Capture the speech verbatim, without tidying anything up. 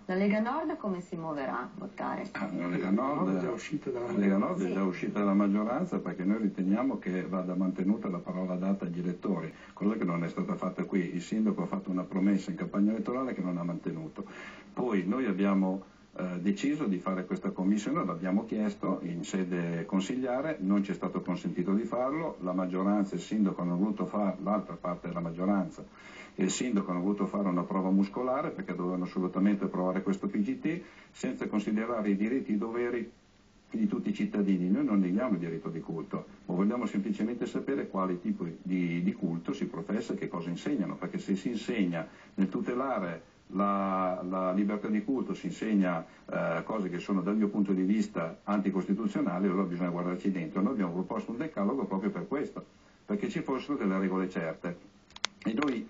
La Lega Nord come si muoverà a votare? Ah, la Lega Nord è già uscita dalla, Lega Nord è già uscita dalla maggioranza, perché noi riteniamo che vada mantenuta la parola data agli elettori, cosa che non è stata fatta qui. Il sindaco ha fatto una promessa in campagna elettorale che non ha mantenuto. Poi noi abbiamo eh, deciso di fare questa commissione, l'abbiamo chiesto in sede consigliare, non ci è stato consentito di farlo, la maggioranza e il sindaco hanno voluto fare, l'altra parte della maggioranza e il sindaco hanno voluto fare una prova muscolare perché dovevano assolutamente approvare questo P G T senza considerare i diritti e i doveri di tutti i cittadini. Noi non neghiamo il diritto di culto, ma vogliamo semplicemente sapere quale tipo di, di culto si professa e che cosa insegnano, perché se si insegna nel tutelare la, la libertà di culto, si insegna eh, cose che sono dal mio punto di vista anticostituzionali, allora bisogna guardarci dentro. Noi abbiamo proposto un decalogo proprio per questo, perché ci fossero delle regole certe. E noi